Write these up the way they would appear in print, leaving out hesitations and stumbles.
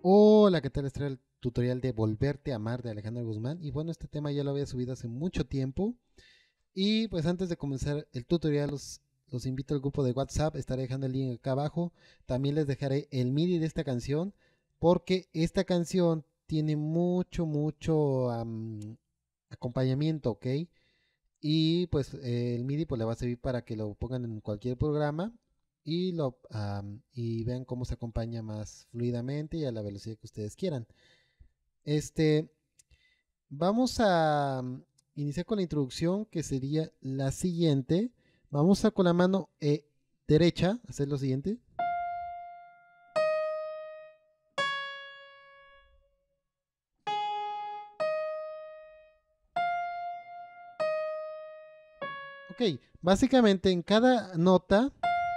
Hola, ¿qué tal? Este era el tutorial de Volverte a Amar de Alejandro Guzmán. Y bueno, este tema ya lo había subido hace mucho tiempo. Y pues antes de comenzar el tutorial, los invito al grupo de WhatsApp. Estaré dejando el link acá abajo. También les dejaré el MIDI de esta canción, porque esta canción tiene mucho acompañamiento, ¿ok? Y pues el MIDI pues le va a servir para que lo pongan en cualquier programa y vean cómo se acompaña más fluidamente y a la velocidad que ustedes quieran. Este, vamos a iniciar con la introducción, que sería la siguiente. Vamos a con la mano derecha hacer lo siguiente. Ok, básicamente en cada nota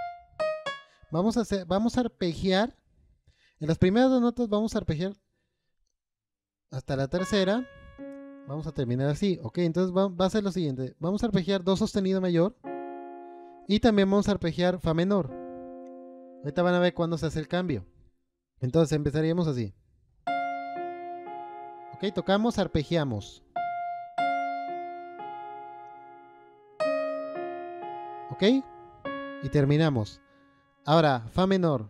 vamos a arpegiar. En las primeras dos notas vamos a arpegiar hasta la tercera. Vamos a terminar así, ok. Entonces va a ser lo siguiente: vamos a arpegiar do sostenido mayor y también vamos a arpegiar fa menor. Ahorita van a ver cuándo se hace el cambio. Entonces empezaríamos así, ok. Tocamos, arpegiamos, ok, y terminamos. Ahora fa menor,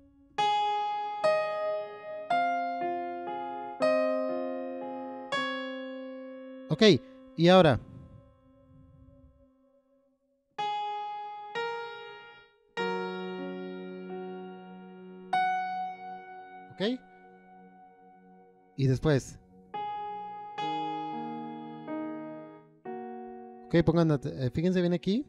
ok. Y ahora, ok. Y después, ok. Fíjense bien aquí,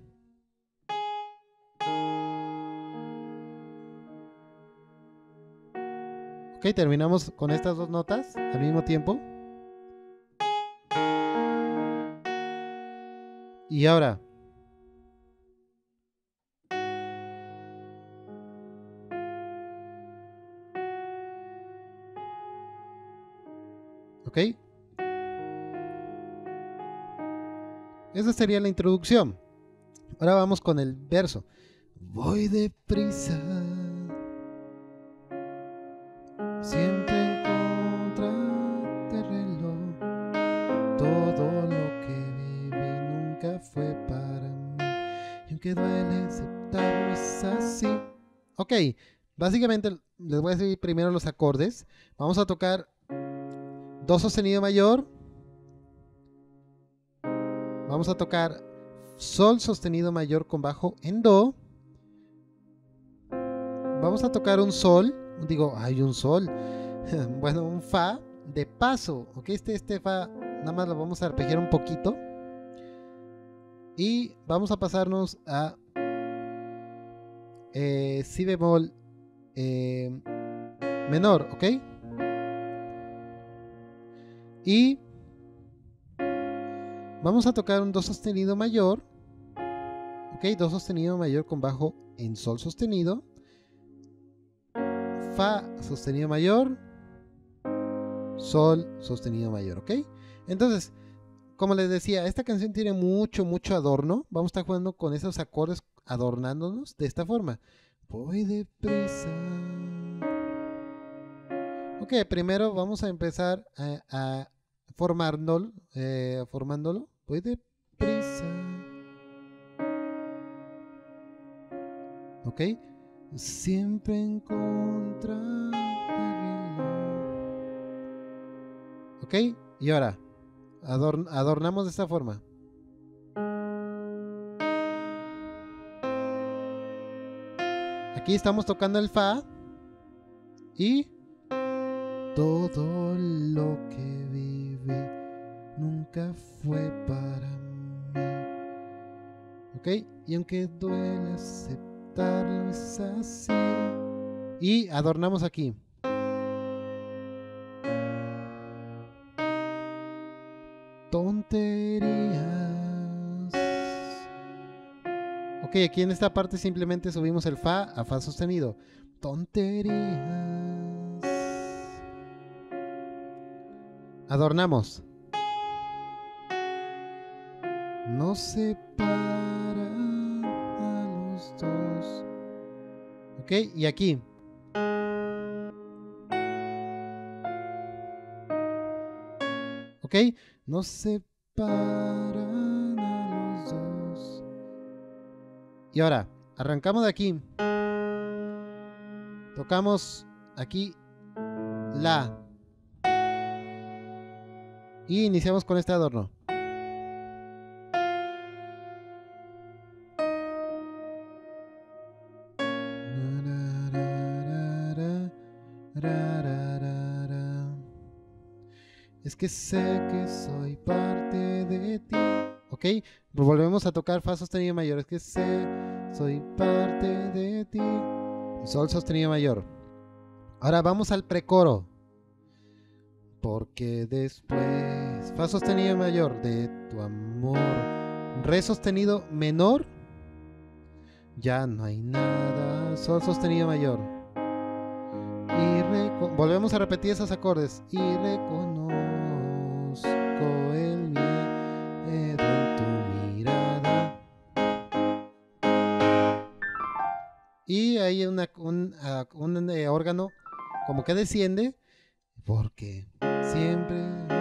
ok. Terminamos con estas dos notas al mismo tiempo. Y ahora, ok. Esa sería la introducción. Ahora vamos con el verso. Voy deprisa, siempre en contra del reloj. Todo lo que viví nunca fue para mí. Y aunque duele aceptarlo, es así. Ok, básicamente les voy a decir primero los acordes. Vamos a tocar do sostenido mayor. Vamos a tocar sol sostenido mayor con bajo en do. Vamos a tocar un sol. Digo, hay un sol. Bueno, un fa de paso. Ok, este fa nada más lo vamos a arpegiar un poquito. Y vamos a pasarnos a si bemol menor, ok. Y vamos a tocar un do sostenido mayor, ok. Do sostenido mayor con bajo en sol sostenido, fa sostenido mayor, sol sostenido mayor, ok. Entonces, como les decía, esta canción tiene mucho adorno. Vamos a estar jugando con esos acordes, adornándonos de esta forma. Voy deprisa. Ok, primero vamos a empezar a formándolo. Voy deprisa. Ok, siempre en contra del reloj. Ok, y ahora adornamos de esta forma. Aquí estamos tocando el fa y todo lo que vive nunca fue para mí. Ok, y aunque duele aceptarlo, es así. Y adornamos aquí. Tonterías. Ok, aquí en esta parte simplemente subimos el fa a fa sostenido. Tonterías. Adornamos. No separa a los dos. Ok, y aquí. ¿ok? Nos separan a los dos. Y ahora, arrancamos de aquí. Tocamos aquí La. Y iniciamos con este adorno. Es que sé que soy parte de ti. ¿Ok? Volvemos a tocar Fa sostenido mayor. Es que sé, soy parte de ti. Sol sostenido mayor. Ahora vamos al precoro. Porque después Fa sostenido mayor de tu amor, Re sostenido menor, ya no hay nada. Sol sostenido mayor. Volvemos a repetir esos acordes. Y reconozco el miedo en tu mirada. Y hay un órgano como que desciende. Porque siempre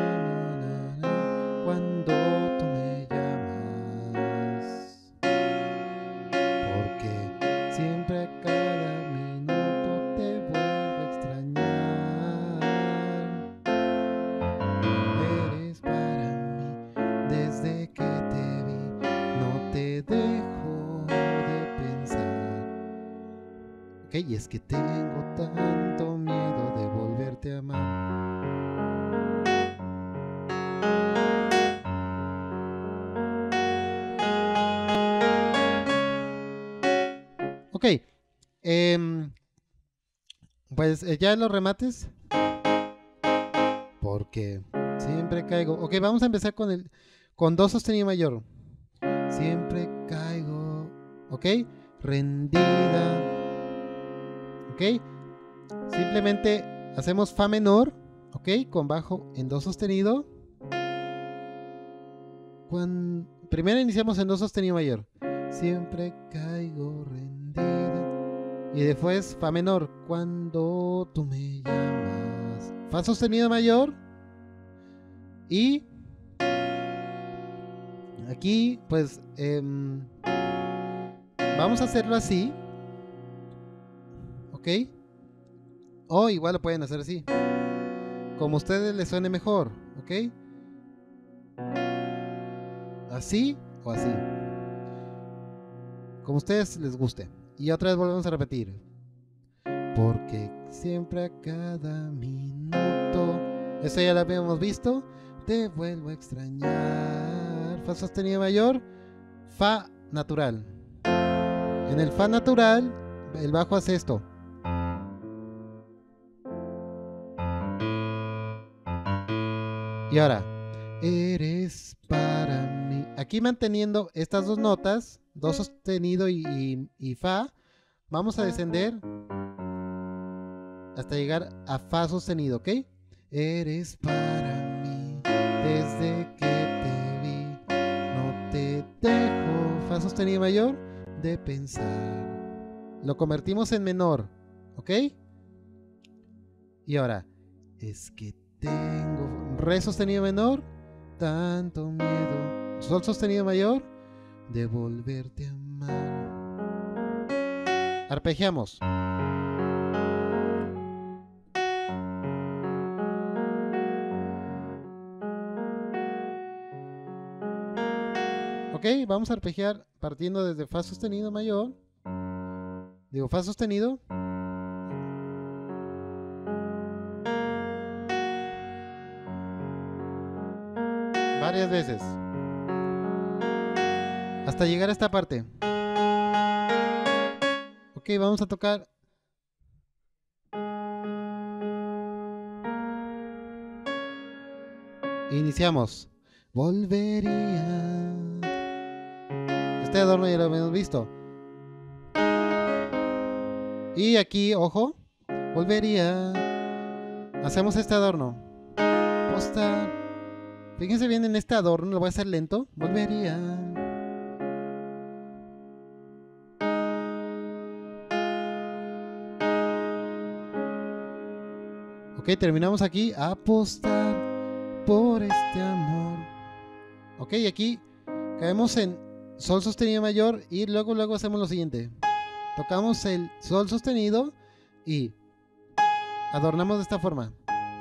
cuando tú me llamas, porque siempre a cada minuto te vuelvo a extrañar. Eres para mí desde que te vi, no te dejo de pensar. Ok, y es que tengo tanto miedo de volverte a amar. Ok, pues ya en los remates, porque siempre caigo. Ok, vamos a empezar con Do sostenido mayor. Siempre caigo, ok, rendida, ok. Simplemente hacemos Fa menor, ok, con bajo en Do sostenido. Primero iniciamos en Do sostenido mayor. Siempre caigo rendida. Y después Fa menor, cuando tú me llamas. Fa sostenido mayor. Y aquí pues vamos a hacerlo así. ¿Ok? O igual lo pueden hacer así, como a ustedes les suene mejor. ¿Ok? Así o así, como a ustedes les guste. Y otra vez volvemos a repetir. Porque siempre a cada minuto, eso ya lo habíamos visto, te vuelvo a extrañar. Fa sostenido mayor, Fa natural. En el Fa natural, el bajo hace esto. Y ahora, eres para mí. Aquí manteniendo estas dos notas, Do sostenido y Fa, vamos a descender hasta llegar a Fa sostenido, ¿ok? Eres para mí desde que te vi, no te dejo, Fa sostenido mayor, de pensar. Lo convertimos en menor, ¿ok? Y ahora, es que tengo Re sostenido menor, tanto miedo, Sol sostenido mayor, de volverte a amar. Arpegiamos. Ok, vamos a arpegiar partiendo desde Fa sostenido mayor. Digo, Fa sostenido. Varias veces. Hasta llegar a esta parte. Ok, vamos a tocar. Iniciamos. Volvería. Este adorno ya lo habíamos visto. Y aquí, ojo. Volvería. Hacemos este adorno. Posta. Fíjense bien en este adorno. Lo voy a hacer lento. Volvería. Ok, terminamos aquí. Apostar por este amor. Ok, aquí caemos en sol sostenido mayor y luego hacemos lo siguiente. Tocamos el sol sostenido y adornamos de esta forma.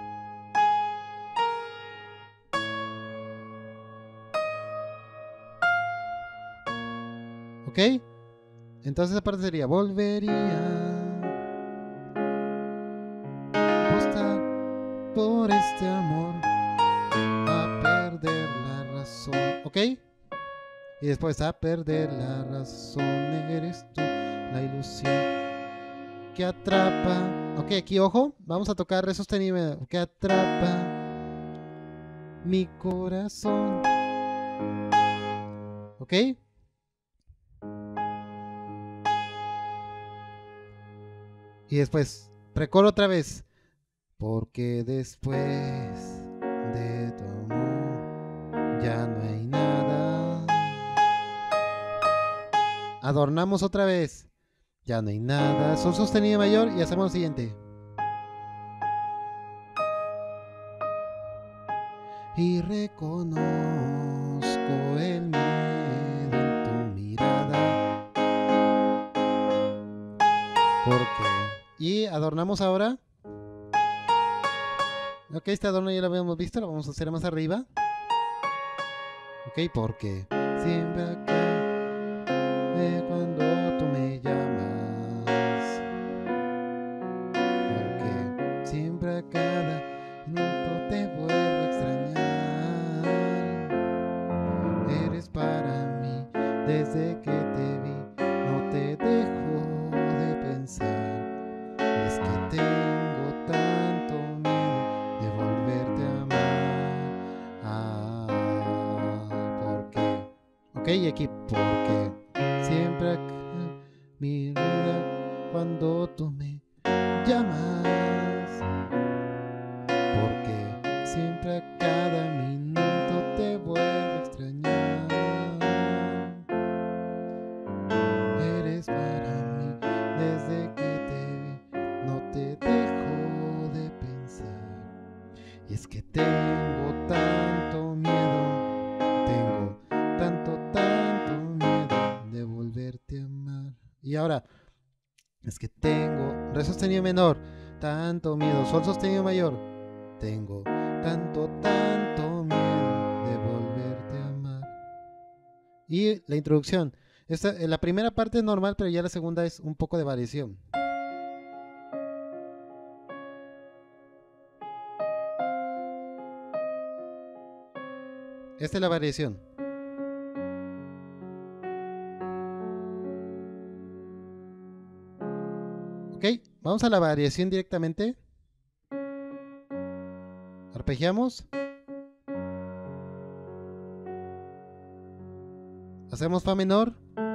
Ok, entonces esa parte sería: volvería a apostar por este amor, a perder la razón. Ok, y después: a perder la razón, eres tú la ilusión que atrapa. Ok, aquí ojo, vamos a tocar re sostenido, que atrapa mi corazón. Ok, y después precoro otra vez: porque después de tu amor ya no hay nada. Adornamos otra vez: ya no hay nada, sol sostenido mayor, y hacemos lo siguiente. Y reconozco el miedo en tu mirada. Porque... y adornamos ahora. Ok, este adorno ya lo habíamos visto, lo vamos a hacer más arriba. Ok, porque siempre acá cuando tú me llamas, porque siempre a cada minuto te vuelvo a extrañar. Eres para mí desde que te vi, no te dejo de pensar. Es que tengo tanto miedo de volverte a amar. Porque, ok, y aquí porque siempre acá mi vida cuando tú me llamas, porque siempre a cada minuto te vuelvo a extrañar. Eres para mí desde que te vi, no te dejo de pensar. Y es que tengo tanto miedo, tengo tanto miedo de volverte a amar. Y ahora, es que tengo re sostenido menor, tanto miedo, sol sostenido mayor, tengo tanto miedo de volverte a amar. Y la introducción. La primera parte es normal, pero ya la segunda es un poco de variación. Esta es la variación. Ok, vamos a la variación directamente. Arpegiamos. Hacemos fa menor.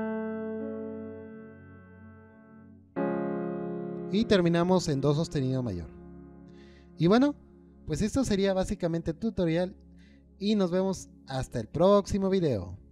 Y terminamos en do sostenido mayor. Y bueno, pues esto sería básicamente el tutorial. Y nos vemos hasta el próximo video.